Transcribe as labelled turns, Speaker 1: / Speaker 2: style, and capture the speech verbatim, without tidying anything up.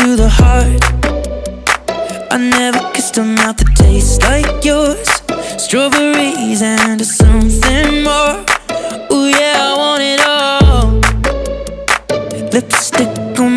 Speaker 1: to the heart. I never kissed a mouth that tastes like yours. Strawberries and something more. Ooh yeah, I want it all. Lipstick on